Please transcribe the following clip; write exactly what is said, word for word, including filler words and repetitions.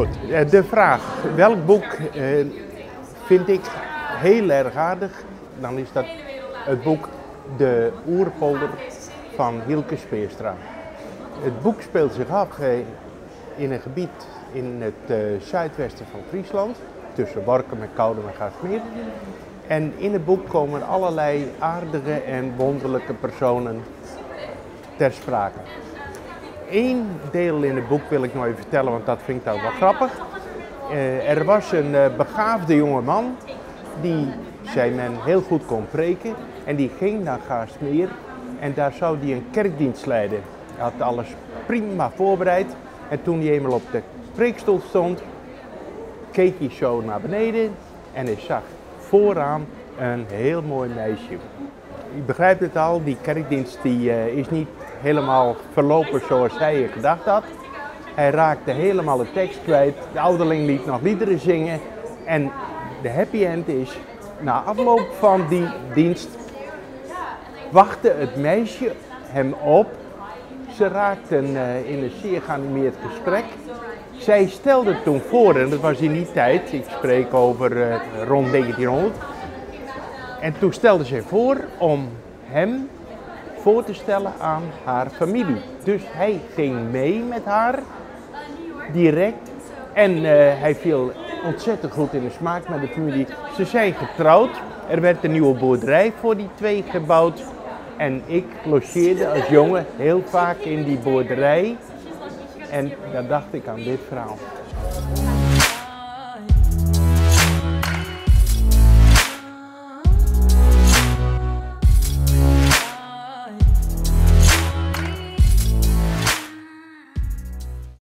Goed, de vraag, welk boek uh, vind ik heel erg aardig? Dan is dat het boek De Oerpolder van Hielke Speerstra. Het boek speelt zich af uh, in een gebied in het uh, zuidwesten van Friesland, tussen Workum en Koudem en Gaasmeer. En in het boek komen allerlei aardige en wonderlijke personen ter sprake. Eén deel in het boek wil ik nog even vertellen, want dat vind ik ook wel grappig. Uh, er was een uh, begaafde jongeman die, zei men, heel goed kon preken. En die ging naar Gaasmeer en daar zou hij een kerkdienst leiden. Hij had alles prima voorbereid. En toen hij eenmaal op de preekstoel stond, keek hij zo naar beneden en hij zag vooraan een heel mooi meisje. Je begrijpt het al, die kerkdienst die, uh, is niet helemaal verlopen zoals hij het gedacht had. Hij raakte helemaal de tekst kwijt, de ouderling liet nog liederen zingen. En de happy end is, na afloop van die dienst wachtte het meisje hem op. Ze raakten uh, in een zeer geanimeerd gesprek. Zij stelde toen voor, en dat was in die tijd, ik spreek over uh, rond negentienhonderd. En toen stelde zij voor om hem voor te stellen aan haar familie. Dus hij ging mee met haar, direct. En uh, hij viel ontzettend goed in de smaak met de familie. Ze zijn getrouwd, er werd een nieuwe boerderij voor die twee gebouwd. En ik logeerde als jongen heel vaak in die boerderij. En dan dacht ik aan dit verhaal.